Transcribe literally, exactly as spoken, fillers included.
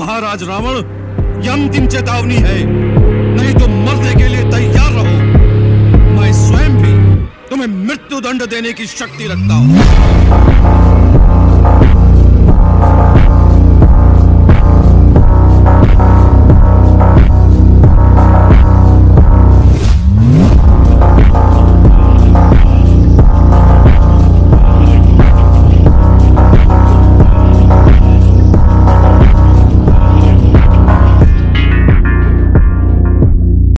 महाराज रावण, यह अंतिम चेतावनी है, नहीं तो मरने के लिए तैयार रहो। मैं स्वयं भी तुम्हें मृत्यु दंड देने की शक्ति रखता हूं।